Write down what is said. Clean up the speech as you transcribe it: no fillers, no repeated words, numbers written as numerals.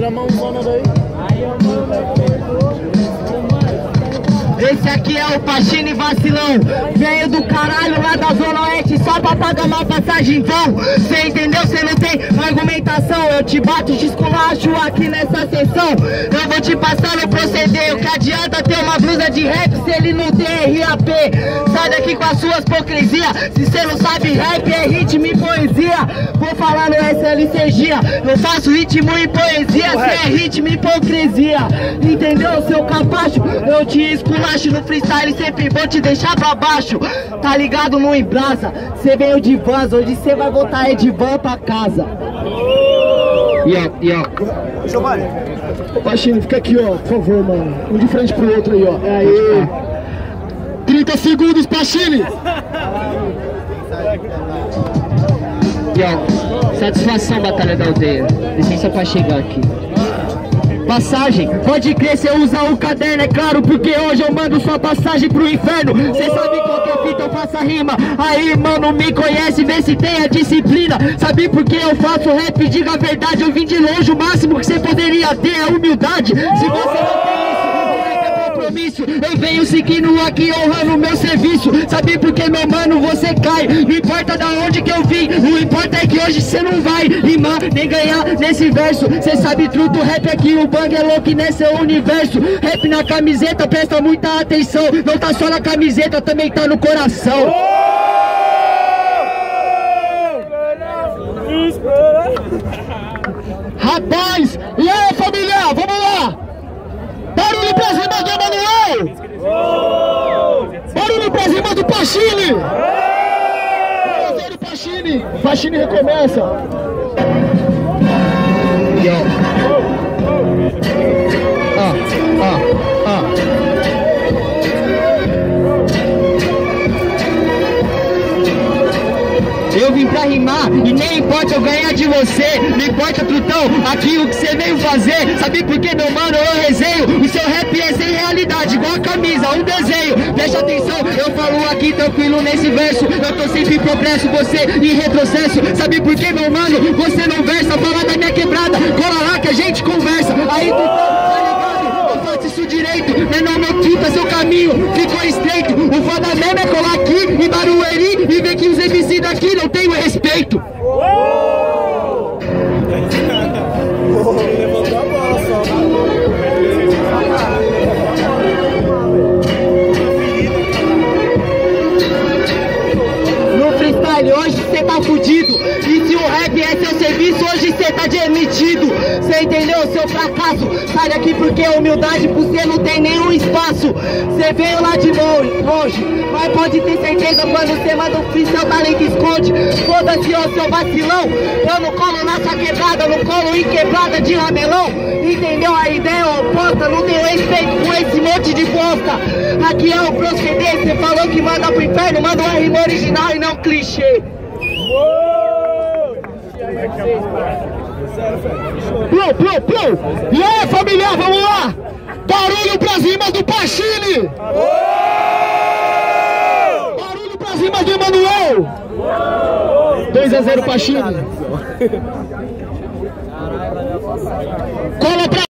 a mãozona daí. Esse aqui é o Pachini vacilão. Veio do caralho lá da Zona Oeste só pra pagar uma passagem em vão. Cê entendeu? Cê não tem argumentação. Eu te bato, te esculacho aqui nessa sessão. Eu vou te passar no proceder. O que adianta ter uma blusa de rap se ele não tem RAP? Sai daqui com as suas hipocrisias. Se cê não sabe rap é ritmo e poesia. Vou falar no SLCG. Eu faço ritmo e poesia. Cê é ritmo e hipocrisia. Entendeu, seu capacho? Eu te esculacho no freestyle, sempre vou te deixar pra baixo. Tá ligado no embrasa? Cê veio de vans, hoje cê vai voltar de van pra casa. Giovanni. Ô Pachini, fica aqui, ó, por favor, mano. Um de frente pro outro aí, ó. É aí. 30 segundos, Pachini. Satisfação, Batalha da Aldeia. Licença pra chegar aqui. Passagem, pode crer, cê usa o caderno, é claro, porque hoje eu mando sua passagem pro inferno. Cê sabe qual que é fita, eu faço a rima. Aí, mano, me conhece, vê se tem a disciplina. Sabe por que eu faço rap? Diga a verdade, eu vim de longe, o máximo que cê poderia ter é humildade. Se você não tem isso, o rap é compromisso. Eu venho seguindo aqui, honrando meu serviço. Sabe por que, meu mano, você cai? Não importa da onde que eu vim, o importa é que hoje cê não vai rimar, nem ganhar nesse verso. Cê sabe truto, rap aqui, o bang é louco nesse universo. Rap na camiseta, presta muita atenção. Não tá só na camiseta, também tá no coração. Rapaz, e aí, família, vamos lá. Barulho pra cima do Emanuel. Barulho pra cima do Pachini. Pachini recomeça. Eu vim pra rimar e nem importa eu ganhar de você. Não importa, trutão, aqui o que você veio fazer. Sabe por que, meu mano, eu resenho? O seu rap é sem realidade, igual a camisa, um desenho. Preste atenção, eu falo aqui tranquilo nesse verso. Eu tô sempre em progresso, você em retrocesso. Sabe por que, meu mano, você não versa? Fala da minha quebrada, cola lá que a gente conversa. Aí, tá ligado? Eu faço isso direito. Menor não quita, seu caminho ficou estreito. O foda mesmo é colar aqui em Barueri e ver que os MC daqui não tem o respeito. Levantou a bola só. No freestyle hoje cê tá fudido. E se o rap é seu serviço, hoje cê tá demitido. Cê entendeu, seu fracasso? Sai daqui porque a humildade por cê não tem nenhum espaço. Cê veio lá de longe, mas pode ter certeza quando cê manda um free, seu talento esconde. Foda-se, ô seu vacilão. Eu não colo na sua quebrada, eu não colo em quebrada de ramelão. Entendeu? A ideia é oposta, não tenho respeito com esse monte de bosta. Aqui é o proceder, cê falou que manda pro inferno, manda uma rima original e não clichê. Plou. E aí, família, vamos lá. Barulho pra cima do Pachini. Barulho pra cima do Emanuel. 2-0 Pachini. Cola pra